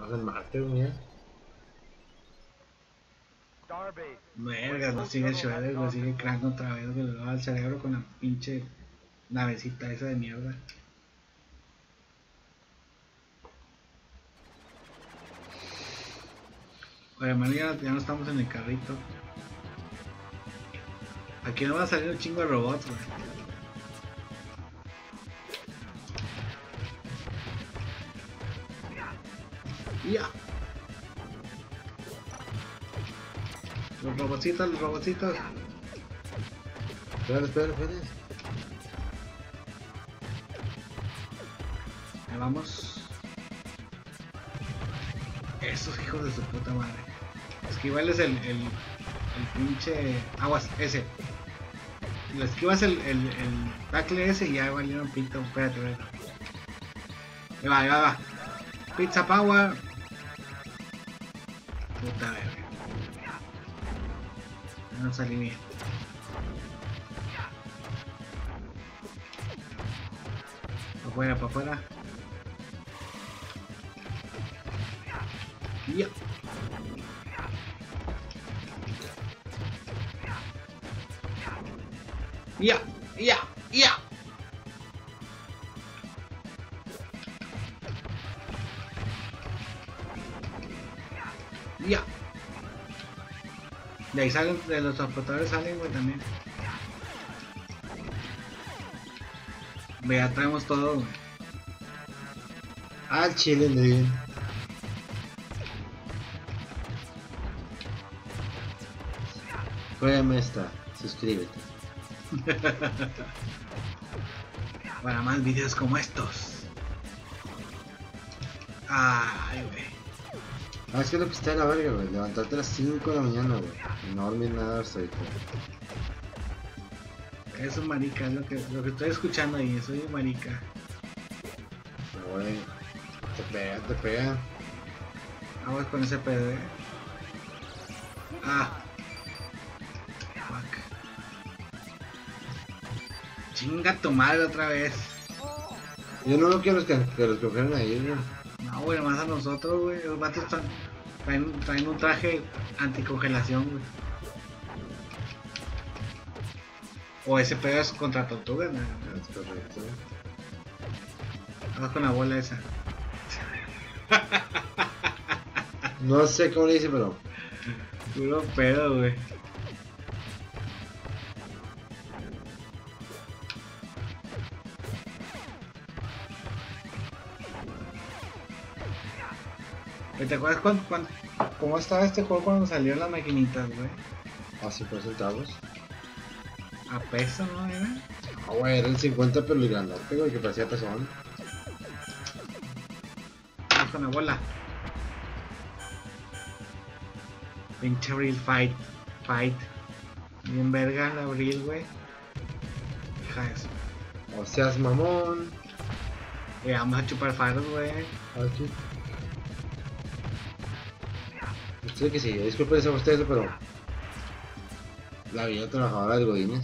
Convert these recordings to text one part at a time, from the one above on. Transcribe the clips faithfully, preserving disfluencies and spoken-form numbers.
Estamos en Marte, güey. Verga, no sigue Shredder, lo sigue Krang otra vez, güey. Le va al cerebro con la pinche navecita esa de mierda. Oye, hermano, ya, ya no estamos en el carrito. Aquí no va a salir un chingo de robots, güey. Ya. Los robotcitos, los robotcitos. Espera, espera, espera. Ahí vamos. Esos hijos de su puta madre. Esquivarles el, el, el pinche aguas, ese. Le esquivas el, el, el tackle ese y ya valieron pito. Espérate, espérate. Ahí va, ahí va, va. Pizza power. Puta verga. No salí bien. Para afuera, para afuera. Ya. Ya, ya, ya. Ya. De ahí salen, de los transportadores salen, güey, también. Ve, ya traemos todo, güey. Al chile, le bien. Juégame esta, suscríbete. Para más videos como estos. Ay, güey. Ah, es que lo que está de la verga, güey. Levantarte a las cinco de la mañana, güey. Y no dormir nada hasta ahorita. Eso, marica, es lo que, lo que estoy escuchando ahí. Soy un marica. Pero, güey, te pega, te pega. Vamos con ese pedo, eh. Ah. Fuck. Chinga tu madre otra vez. Yo no lo quiero que, que los cogieron ahí, güey. No, güey, más a nosotros, güey. Los vatos están, traen, traen un traje anticongelación, güey. O ese pedo es contra tortugas, ¿no? Es correcto. Vamos con la bola esa. No sé cómo le dice, pero... Puro pedo, güey. ¿Te acuerdas cuando, cuando, cómo estaba este juego cuando salieron las maquinitas, güey? A cincuenta centavos. A peso, ¿no? Era. Ah, güey, era el cincuenta, pero el grandote, güey, que parecía pezón. Vamos con la bola. Pinche Abril fight. Fight. Bien verga la Abril, güey. Hija de eso. O seas mamón. Eh, vamos a chupar faros, güey. Aquí. Sé que sí, disculpen a ustedes, pero... La vida trabajadora de Godines.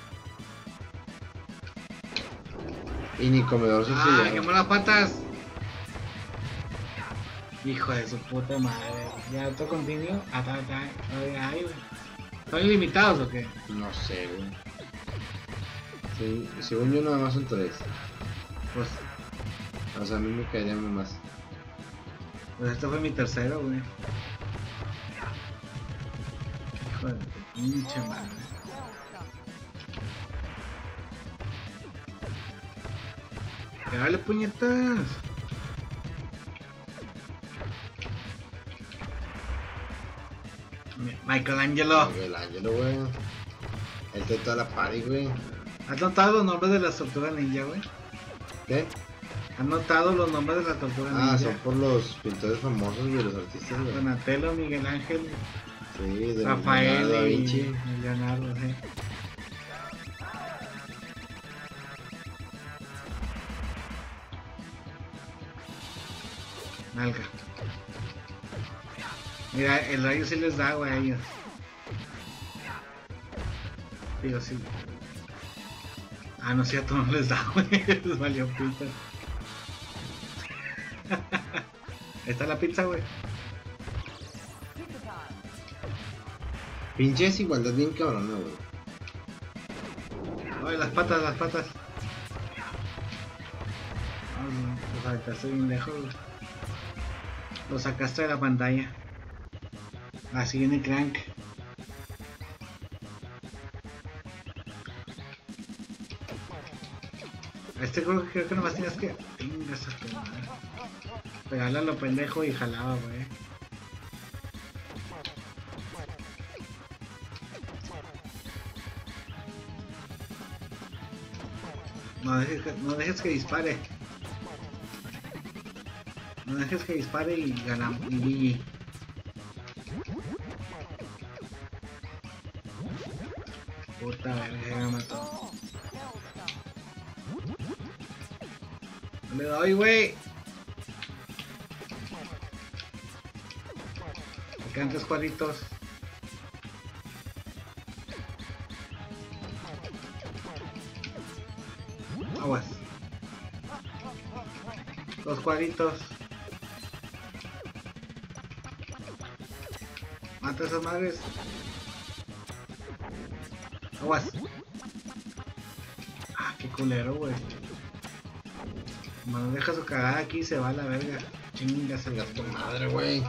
Y ni comedor subsidiado. ¡Ah, quemó las patas! Hijo de su puta madre. ¿Ya auto continuo? Ah, está, está. Ay, güey. ¿Son ilimitados o qué? No sé, güey. Sí, según yo nada más son tres. Pues, O sea, a mí me caerían más. pues este fue mi tercero, güey. Hijo de tu pinche madre. ¡Dale, puñetas! Michelangelo. El Ángelo, güey. El de toda la party, güey. ¿Has notado los nombres de las tortugas ninja, güey? ¿Qué? ¿Has notado los nombres de las tortugas ninja? Ah, son por los pintores famosos, güey, los artistas, güey. Donatello, Miguel Ángel, Sí, de Rafael Leonardo da y Vinci. y Leonardo, sí. Nalga. Mira, el rayo sí les da, güey, a ellos. Digo, sí. Ah, no es cierto, no les da, güey. Les valió pita. Ahí está la pizza, güey. Pinche desigualdad bien cabrona, güey. Ay, las patas, las patas. Ay, lo sacaste bien lejos, güey. Lo sacaste de la pantalla. Así viene Crank. Este creo, creo que nomás tienes que... Venga, esa tu madre. Pegarle a lo pendejo y jalaba, güey. No dejes, que, no dejes que dispare. No dejes que dispare y ganamos. Y G G. Puta verga, ya me mató. No le doy, güey. Me quedan tres cuadritos. Aguas. Dos cuadritos. Mata a esas madres. Aguas. Ah, qué culero, güey. Cuando deja su cagada aquí se va a la verga. Chingas el gato Madre, güey.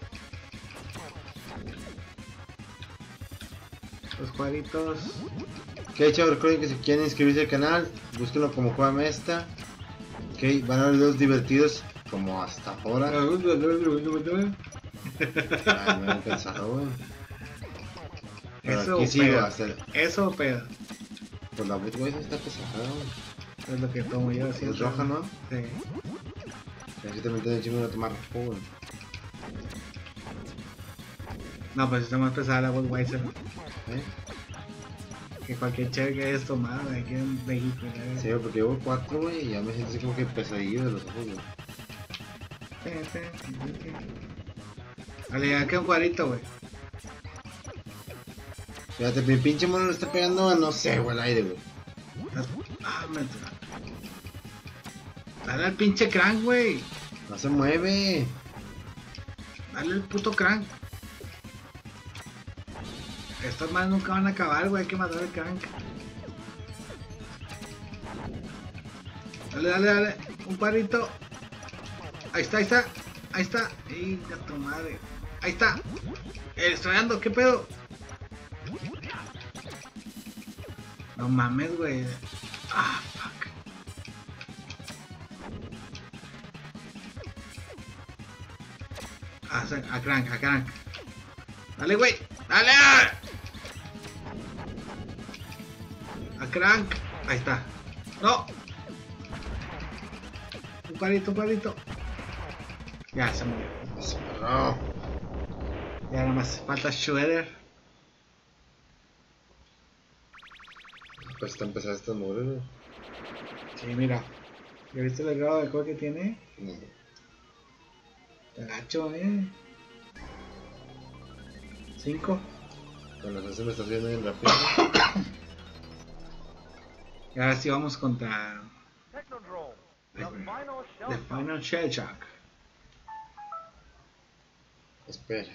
Los cuadritos. Ok, chavos, recuerden que si quieren inscribirse al canal, búsquenlo como Juega Mesta. Ok, van a haber videos divertidos como hasta ahora. Ay, me he cansado, güey. Pero Eso aquí o sigo pedo. hasta el... Eso o pedo. Pues la voz, güey, está pesada, güey. Es lo que tomo yo así. Es roja, ¿no? Sí. Así también tengo chingo de tomar rojo, güey. No, pues está más pesada la Budweiser ¿Eh? que cualquier chévere que hayas tomado aquí en México. ¿No? Sí, porque llevo cuatro, güey, y ya me siento así como que pesadillo de los ojos, güey. Vale, ya queda un cuadrito, güey. Fíjate, mi pinche mono le está pegando, no sé, güey, al aire, güey. Ah, me... Dale al pinche Crank, güey. No se mueve. Dale al puto Crank. Estas más nunca van a acabar, güey. Hay que matar al Crank. Dale, dale, dale. Un cuadrito. Ahí está, ahí está. Ahí está. Venga, tu madre. Ahí está. Eh, estrellando, ¿qué pedo? No mames, güey. Ah, fuck. Ah, a Crank, a Crank. Dale, güey. Dale. A Crank. Ahí está. No. Un cuadrito, un cuadrito. Ya, se murió. No. Ya nada más falta Shredder. Pues está empezando esta mugre, güey. Sí, mira. ¿Ya viste el grado de alcohol que tiene? No. Está gacho, eh. Cinco. Con las se me está haciendo bien rápido. Y ahora sí vamos contra Technodrome, the Ay, final shell The shock. Final Shell Shock. Espera.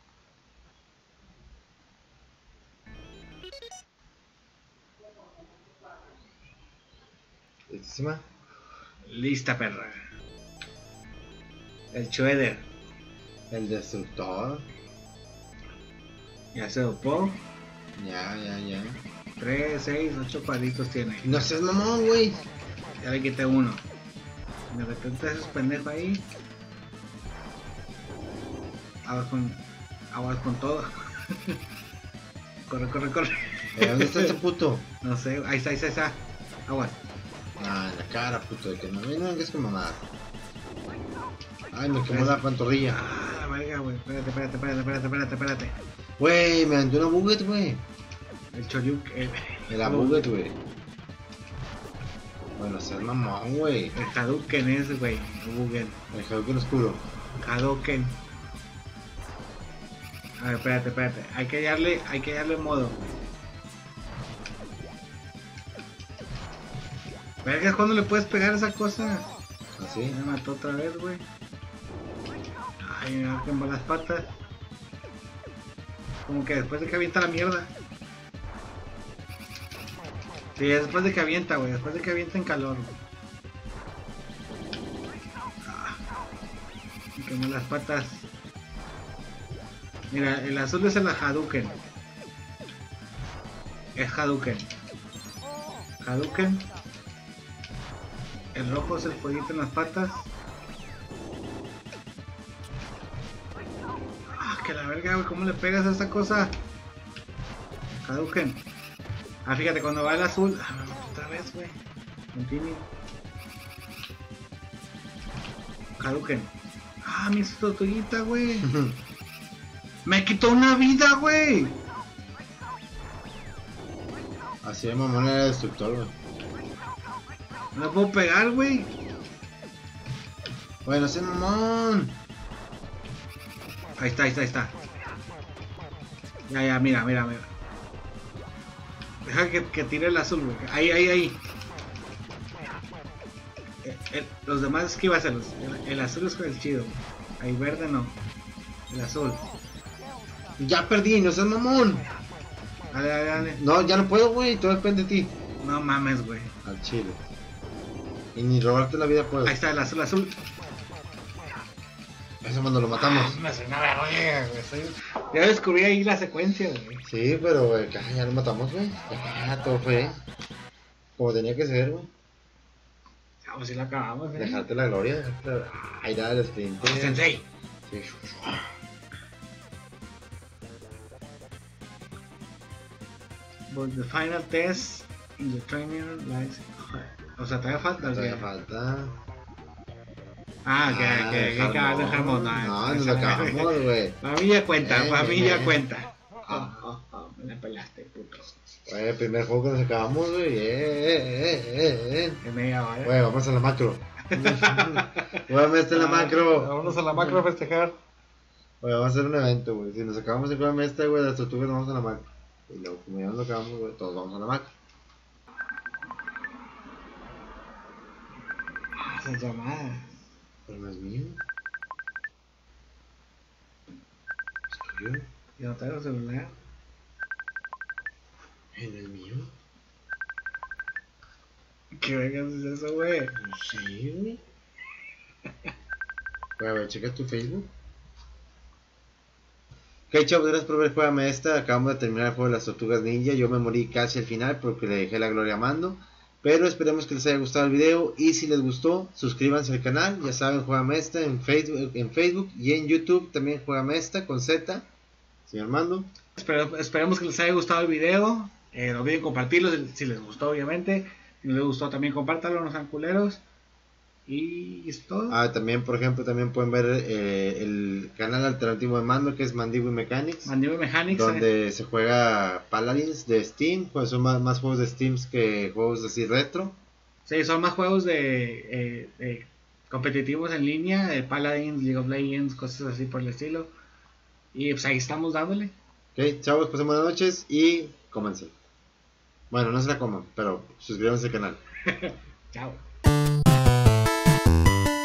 ¿Listísima? Lista, perra. El Shredder. El destructor. Ya se dopó. Ya, ya, ya. tres, seis, ocho cuadritos tiene. No seas mamón, güey. Ya le quité uno. Me repente esos pendejos ahí. Aguas con. Aguas con todo. Corre, corre, corre. Eh, ¿Dónde está este puto? No sé, ahí está, ahí está, ahí está. Aguas. Ah, en la cara, puto. De que no me no vengas con mamada. Ay, me quemó la pantorrilla. Ah, la verga, güey. Espérate, espérate, espérate, espérate, espérate, espérate. Güey, me aventó una buget, güey. El Choryuk. El, Me la buget, güey. Bueno, seas mamón, güey. el Hadouken es, güey. El Bugen. El Hadouken oscuro. Hadouken. A ver, espérate, espérate. Hay que darle, hay que darle modo. Verga, ¿cuándo le puedes pegar esa cosa? Así. Me mató otra vez, güey. Ahí me va con las patas. Como que después de que avienta la mierda. Sí, es después de que avienta, güey. Después de que avienta en calor, güey. Ah, me quemó las patas. Mira, el azul es el Hadouken. Es Hadouken. Hadouken. El rojo es el fueguito en las patas. Ah, que la verga, güey. ¿Cómo le pegas a esta cosa? Hadouken. Ah, fíjate, cuando va el azul. Ah, otra vez, güey. Continue. Hadouken. Ah, mi tortuguita, güey. Me quitó una vida, güey. Así de mamón era destructor, güey. No le puedo pegar, güey. Bueno, sí, mamón. Ahí está, ahí está, ahí está. Ya, ya, mira, mira, mira. Deja que, que tire el azul, güey. Ahí, ahí, ahí. El, el, los demás esquívaselos. El, el azul es con el chido. Ahí, verde no. El azul. Ya perdí, no seas mamón. Dale, dale, dale. No, ya no puedo, güey. Todo depende de ti. No mames, güey. Al chile. Y ni robarte la vida puedo. Ahí está el azul, azul. Eso cuando lo matamos. Ah, me suena verga, güey. Soy... Ya descubrí ahí la secuencia, güey. Sí, pero, güey, ya, ya lo matamos, güey. Ya, todo fue como tenía que ser, güey. Vamos, si lo acabamos, eh. Dejarte la gloria. Dejarte la... Ahí da el sprint. Oh, Sensei. Sí. But the final test in the trainer lies. O sea, todavía falta. Todavía ¿Qué? falta. Ah, que, Ah, que, que acabas de dejar no, montar. no, nos lo acabamos, güey. Para mí ya cuenta, Eh, para mí eh, ya eh. cuenta. Ah, ah, ah, me la pelaste, puto. Güey, el primer juego que nos acabamos, güey. Eh, eh, eh, eh, eh. Que media hora. Güey, vamos a la macro. Güey, está en la macro. Vámonos a la macro a festejar. Güey, vamos a hacer un evento, güey. Si nos acabamos en Cueva esta, güey, las tortugas nos vamos a la macro. Y luego, como ya nos lo acabamos, güey, todos vamos a la macro. Esas llamadas. Pero no es mío. ¿Es tuyo? Yo no traigo celular. ¿Eh, no es mío? ¿Qué vergas es eso, güey? No sé, güey. Güey, a ver, checa tu Facebook. Ok, chavos, gracias por ver Juegame Esta. Acabamos de terminar el juego de las tortugas ninja. Yo me morí casi al final porque le dejé la gloria a Mando. Pero esperemos que les haya gustado el video. Y si les gustó, suscríbanse al canal. Ya saben, Juegame Esta en Facebook, en Facebook y en YouTube. También Juegame Esta con Z. Señor Mando. Espero, esperemos que les haya gustado el video. Eh, no olviden compartirlo si, si les gustó, obviamente. Si no les gustó, también compártanlo, no sean culeros. Y es todo. Ah, también, por ejemplo, también pueden ver eh, el canal alternativo de Mando, que es Mandible Mechanics. Mandible Mechanics. Donde eh. se juega Paladins de Steam. Pues son más, más juegos de Steam que juegos así retro. Sí, son más juegos de, eh, de competitivos en línea, de Paladins, League of Legends, cosas así por el estilo. Y pues ahí estamos dándole. Ok, chavos, pasen buenas noches y cómense. Bueno, no se la coman, pero suscríbanse al canal. Chao.